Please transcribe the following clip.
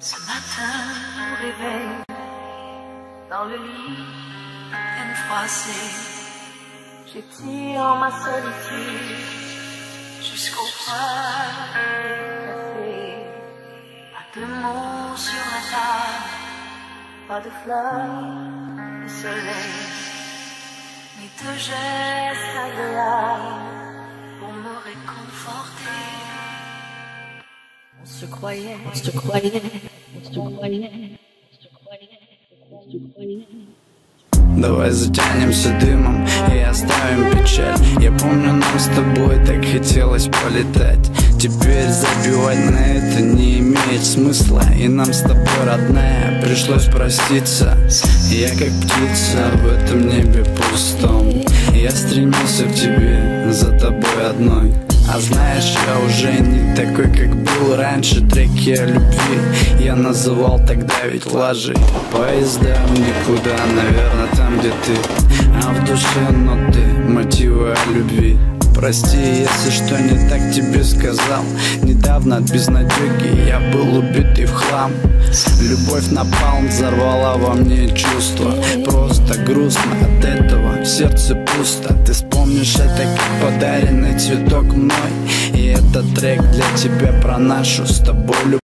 Ce matin, au réveil, dans le lit, peine froissée, j'étire ma solitude jusqu'au froid café. Pas de mots sur la table, pas de fleurs, de soleil, ni de gestes agréables pour me réconforter. On se croyait. Давай затянемся дымом и оставим печаль. Я помню, нам с тобой так хотелось полетать. Теперь забивать на это не имеет смысла. И нам с тобой, родная, пришлось проститься. Я как птица в этом небе пустом. Я стремился к тебе, за тобой одной. А знаешь, я уже не такой, как был раньше. Треки о любви я называл тогда ведь лажей. Поезда в никуда, наверное, там, где ты. А в душе ноты, мотивы о любви. Прости, если что не так тебе сказал. Недавно от безнадеги я был убитый в хлам. Любовь напалм взорвала во мне чувства. Просто грустно от этого, в сердце пусто. Ты вспомнишь это как подаренный цветок мной. И этот трек для тебя про нашу с тобой любовь.